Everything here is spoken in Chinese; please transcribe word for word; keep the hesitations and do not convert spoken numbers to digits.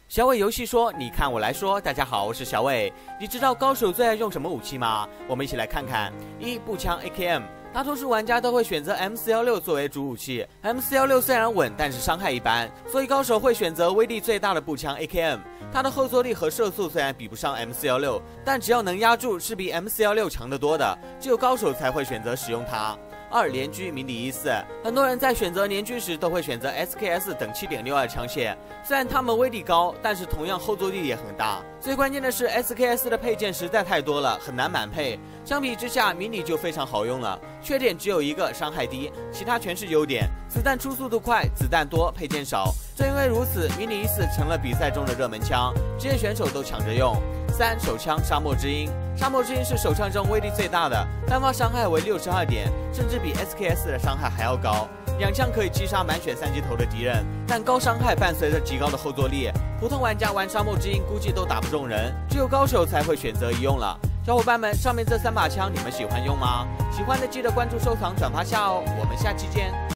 小伟游戏说：“你看我来说。”大家好，我是小伟。你知道高手最爱用什么武器吗？我们一起来看看。一、步枪 A K M。大多数玩家都会选择 M 四一六 作为主武器。M 四一六 虽然稳，但是伤害一般，所以高手会选择威力最大的步枪 A K M。它的后坐力和射速虽然比不上 M 四一六，但只要能压住，是比 M 四一六强得多的。只有高手才会选择使用它。二、连狙迷你一四，很多人在选择连狙时都会选择 S K S 等 七点六二 枪械，虽然它们威力高，但是同样后坐力也很大。最关键的是 S K S 的配件实在太多了，很难满配。相比之下，迷你就非常好用了。缺点只有一个，伤害低，其他全是优点。子弹出速度快，子弹多，配件少。正因为如此，迷你一四成了比赛中的热门枪，职业选手都抢着用。三、手枪沙漠之鹰。沙漠之鹰是手枪中威力最大的，单发伤害为六十二点，甚至比 S K S 的伤害还要高。两枪可以击杀满血三级头的敌人，但高伤害伴随着极高的后坐力，普通玩家玩沙漠之鹰估计都打不中人，只有高手才会选择一用了。小伙伴们，上面这三把枪你们喜欢用吗？喜欢的记得关注、收藏、转发下哦，我们下期见。